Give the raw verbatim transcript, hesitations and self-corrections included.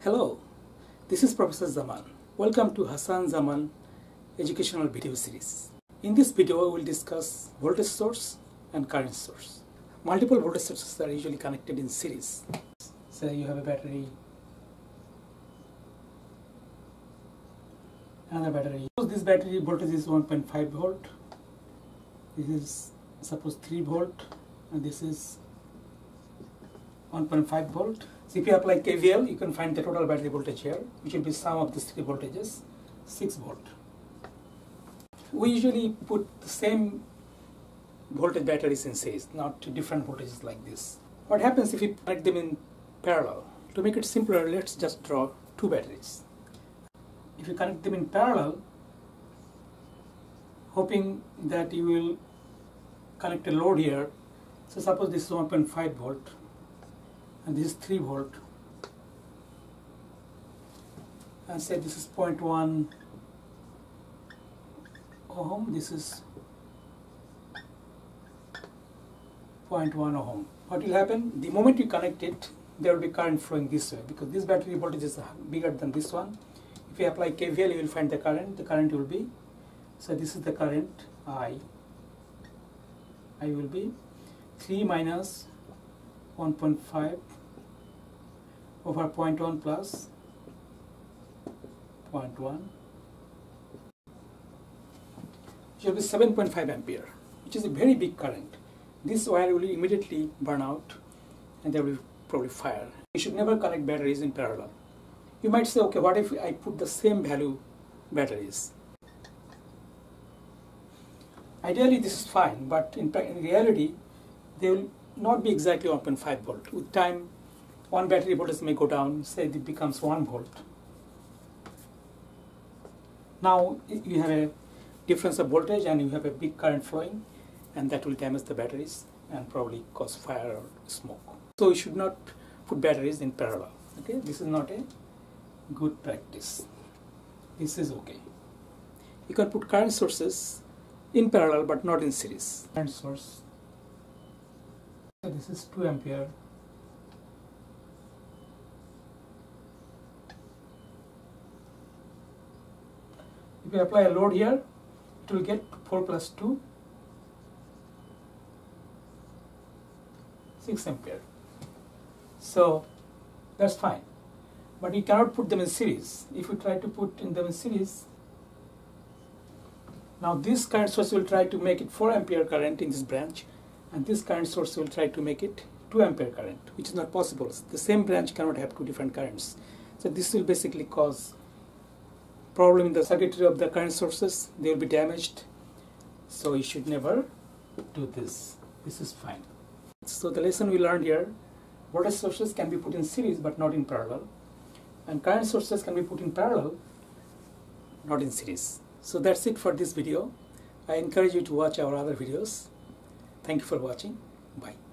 Hello, this is Professor Zaman. Welcome to Hasan Zaman educational video series. In this video, we will discuss voltage source and current source. Multiple voltage sources are usually connected in series. So you have a battery, another battery. Suppose this battery voltage is one point five volt. This is suppose three volt, and this is one point five volt. So if you apply K V L, you can find the total battery voltage here, which will be sum of these three voltages, six volt. We usually put the same voltage batteries in series, not different voltages like this. What happens if you connect them in parallel? To make it simpler, let's just draw two batteries. If you connect them in parallel, hoping that you will connect a load here. So suppose this is one point five volt. And this is three volt, and say this is zero point one ohm, this is zero point one ohm. What will happen? The moment you connect it, there will be current flowing this way, because this battery voltage is bigger than this one. If you apply K V L, you will find the current. The current will be, so this is the current I. I will be three minus one point five over zero point one plus zero point one, which will be seven point five ampere, which is a very big current. This wire will immediately burn out and there will be probably fire. You should never connect batteries in parallel. You might say, okay, what if I put the same value batteries? Ideally this is fine, but in, in reality they will not be exactly one point five volt. With time, one battery voltage may go down, say it becomes one volt. Now you have a difference of voltage and you have a big current flowing, and that will damage the batteries and probably cause fire or smoke. So you should not put batteries in parallel. Okay, this is not a good practice. This is okay. You can put current sources in parallel but not in series. Current source. So this is two ampere. If you apply a load here, it will get four plus two, six ampere. So that's fine. But you cannot put them in series. If you try to put in them in series, now this current source will try to make it four ampere current in this branch, and this current source will try to make it two ampere current, which is not possible. The same branch cannot have two different currents. So this will basically cause problem in the circuitry of the current sources. They will be damaged. So you should never do this. This is fine. So the lesson we learned here, voltage sources can be put in series but not in parallel, and current sources can be put in parallel, not in series. So that's it for this video. I encourage you to watch our other videos. Thank you for watching. Bye.